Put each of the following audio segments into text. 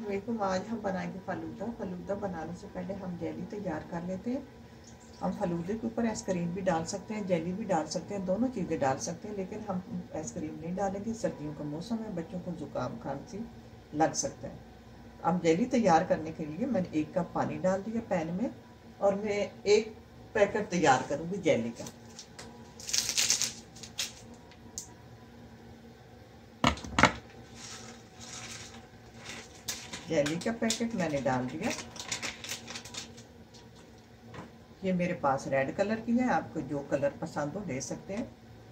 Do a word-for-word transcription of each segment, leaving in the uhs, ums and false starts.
अस्सलामुअलैकुम। आज हम बनाएंगे फालूदा। फालूदा बनाने से पहले हम जेली तैयार कर लेते हैं। हम फालूदे के ऊपर आइसक्रीम भी डाल सकते हैं, जेली भी डाल सकते हैं, दोनों चीज़ें डाल सकते हैं, लेकिन हम आइसक्रीम नहीं डालेंगे। सर्दियों का मौसम है, बच्चों को जुकाम खांसी लग सकता है। अब जेली तैयार करने के लिए मैंने एक कप पानी डाल दिया पैन में, और मैं एक पैकेट तैयार करूँगी जेली का। जेली का पैकेट मैंने डाल दिया। ये मेरे पास रेड कलर की है, आपको जो कलर पसंद हो ले सकते हैं।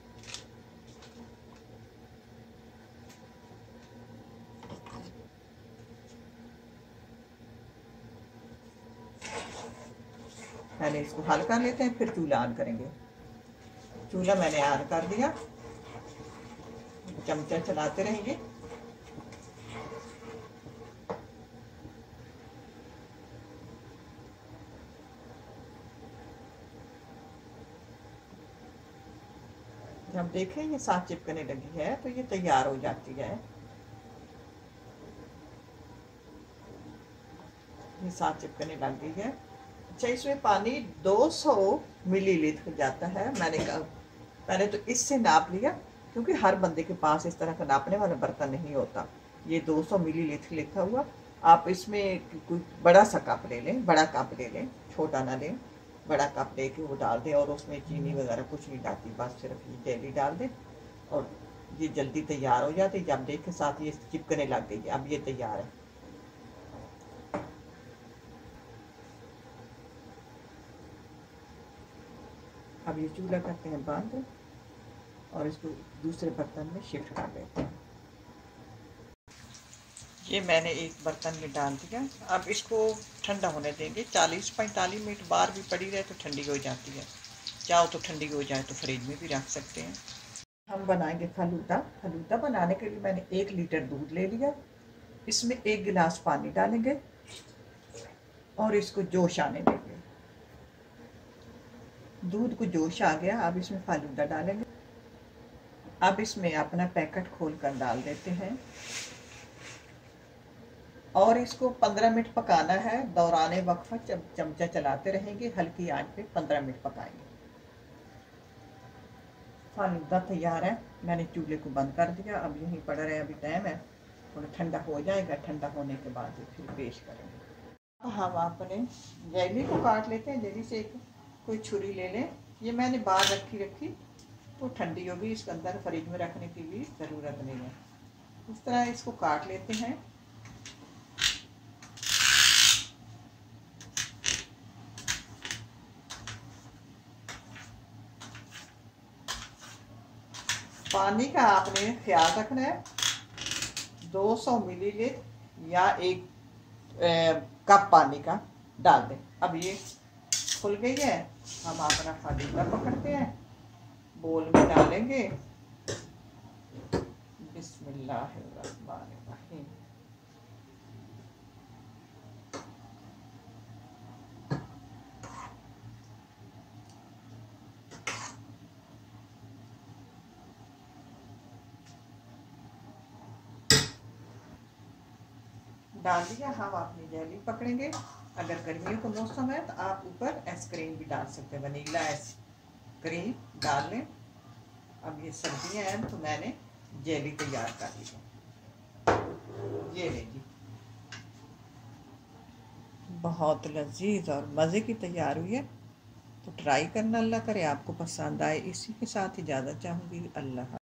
पहले इसको हल कर लेते हैं, फिर चूल्हा ऑन करेंगे। चूल्हा मैंने ऑन कर दिया, चमचा चलाते रहेंगे। जब देखें ये साथ चिपकने लगी है तो ये तैयार हो जाती है। ये साथ चिपकने लग गई है। अच्छा, इसमें पानी दो सौ मिलीलीटर जाता है। मैंने कहा मैंने तो इससे नाप लिया, क्योंकि हर बंदे के पास इस तरह का नापने वाला बर्तन नहीं होता। ये दो सौ मिलीलीटर लिखा हुआ। आप इसमें कोई बड़ा सा कप ले लें, बड़ा कप ले लें, छोटा ना लें। बड़ा कप लेके वो डाल दें, और उसमें चीनी वगैरह कुछ नहीं डालती, बस सिर्फ ये जेली डाल दें और ये जल्दी तैयार हो जाती है। जब देखें साथ ये चिपकने लग गई, अब ये तैयार है। अब ये चूल्हा करते हैं बंद और इसको दूसरे बर्तन में शिफ्ट कर देते हैं। ये मैंने एक बर्तन में डाल दिया। अब इसको ठंडा होने देंगे। चालीस पैंतालीस मिनट बाहर भी पड़ी रहे तो ठंडी हो जाती है। चाहो तो ठंडी हो जाए तो फ्रिज में भी रख सकते हैं। हम बनाएंगे फालूदा। फालूदा बनाने के लिए मैंने एक लीटर दूध ले लिया। इसमें एक गिलास पानी डालेंगे और इसको जोश आने देंगे। दूध को जोश आ गया, अब इसमें फालूदा डालेंगे। अब इसमें अपना पैकेट खोल कर डाल देते हैं और इसको पंद्रह मिनट पकाना है। दौराने वक्त चमचा चलाते रहेंगे, हल्की आंच पे पंद्रह मिनट पकाएंगे। फालूदा तैयार है। मैंने चूल्हे को बंद कर दिया। अब यहीं पड़ा रहे, अभी टाइम है, थोड़ा ठंडा हो जाएगा। ठंडा होने के बाद फिर पेश करेंगे। हम अपने जेली को काट लेते हैं। जेली से एक कोई छुरी ले लें। ये मैंने बाहर रखी रखी तो ठंडी होगी, इसके अंदर फ्रिज में रखने की भी ज़रूरत नहीं है। इस तरह इसको काट लेते हैं। पानी का आपने ख्याल रखना है। दो सौ मिलीलीटर या एक कप पानी का डाल दें। अब ये खुल गई है। हम अपना फालूदा पकड़ते हैं, बोल में डालेंगे। बिस्मिल्लाहिर्रहमानिर्रहीम। डाल दिया। हम अपनी जेली पकड़ेंगे। अगर गर्मियों का मौसम है तो आप ऊपर आइसक्रीम भी डाल सकते हैं, वनीला आइसक्रीम डाल लें। अब ये सर्दियाँ हैं तो मैंने जेली तैयार कर ली है। ये लेंगी, बहुत लजीज और मज़े की तैयार हुई है, तो ट्राई करना। अल्लाह करे आपको पसंद आए। इसी के साथ इजाज़त चाहूँगी। अल्लाह।